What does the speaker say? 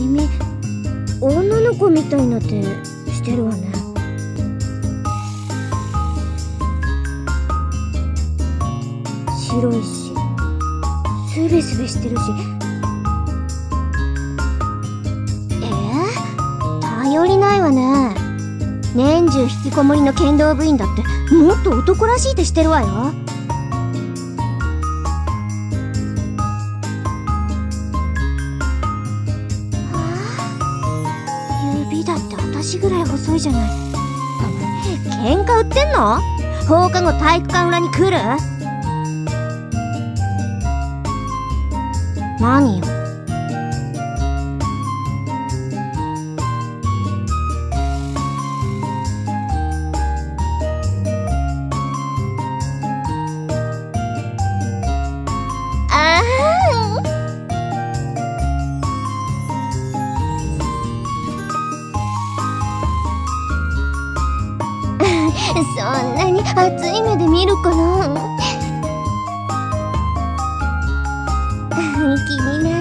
君女の子みたいな手してるわね。白いしスベスベしてるし。頼りないわね。年中引きこもりの剣道部員だってもっと男らしい手してるわよ。指だって私ぐらい細いじゃない。喧嘩売ってんの？放課後体育館裏に来る？何よ。そんなに熱い目で見るかな。気にな